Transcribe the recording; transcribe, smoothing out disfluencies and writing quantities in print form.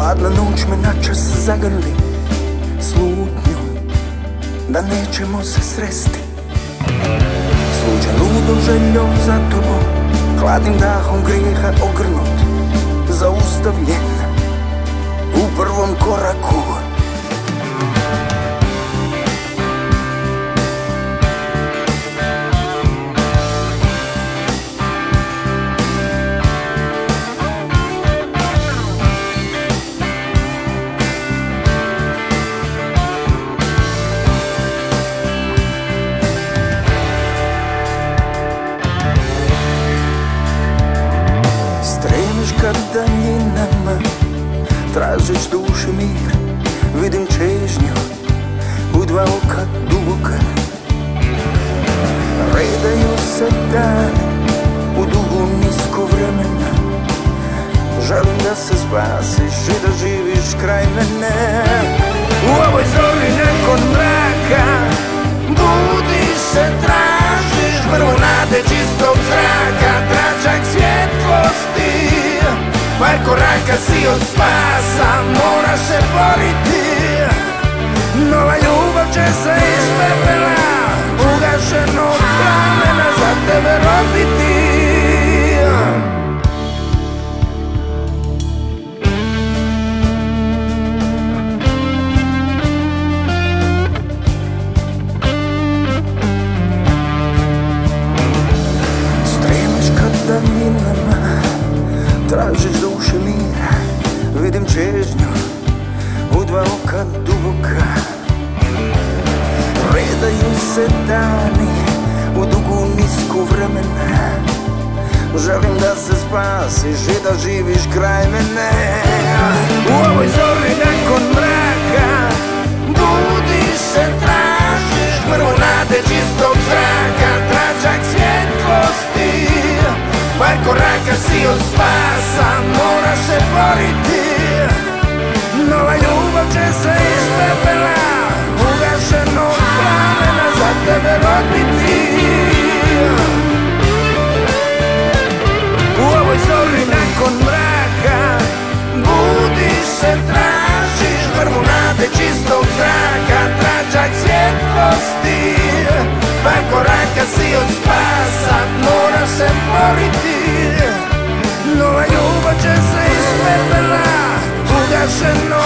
Hladna noć me načas zagrli slutnjom da nećemo se sresti. Sluđa ludom željom za tobom, hladnim dahom grijeha ogrnut, zaustavljen u prvom koraku. Ka daljinama, tražiš duši mir, vidim čežnju u dva oka duboka. Redaju se dani u dugu nisko vremena, želim da se spasiš i da živiš kraj mene. U ovoj zori nakon mraka budiš se, tražiš vrlo nade čistog zraka, tračak svjetlosti. Par koraka si od spasa, moraš se boriti. Nova ljubav će se iz pepela, ugašenog plamena za tebe roditi. Stremiš ka daljinama, tražiš duši mira, vidim čežnju u dva oka duboka. Redaju se dani u dugu nisku vremena, želim da se spasiš i da živiš kraj mene. U ovoj zori nakon mraka budiš se, tražiš vrlo nade čistog zraka, tračak svjetlosti. Par koraka si od spasa, moraš se boriti. Nova ljubav će se iz pepela, ugašenog plamena za tebe roditi. U ovoj zori nakon mraka budiš se, tražiš vrlo nade čistog zraka, tračak svjetlosti. Par koraka si od spasa, moraš se boriti. Nova ljubav će se iz pepela, ugašeno